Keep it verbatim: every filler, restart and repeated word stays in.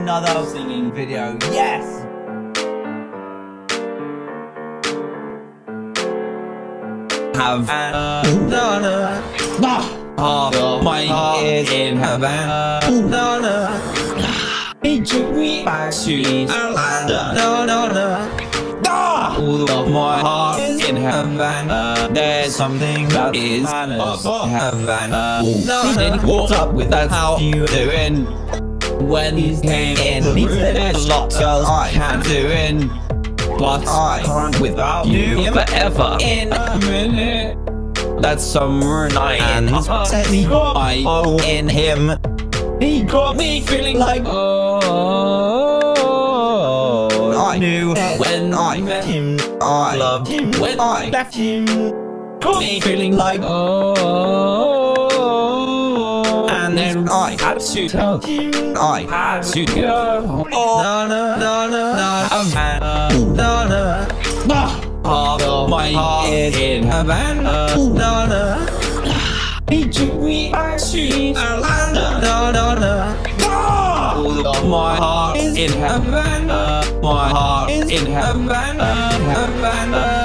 another singing video. Yes! Have another part of my head in Havana. Another. He took me back to Atlanta. No, no, no. All of my heart is in Havana. There's something that is above Havana. No, then he walked up with that. How you doing? When he came in, he said there's lots of I can doing, but I can't without you forever in a minute. That summer night, and he said he got I oh in him. He got me feeling like oh, I knew when I met him, I loved him. When I left him, got me feeling like oh, and then I had to tell him I had to go. Oh, no, no, no, no, no, no, no. Part of my heart is in Havana. No, no. He took me back to Atlanta. No, no, no. All of my heart is in Havana. My heart is in Havana. Havana.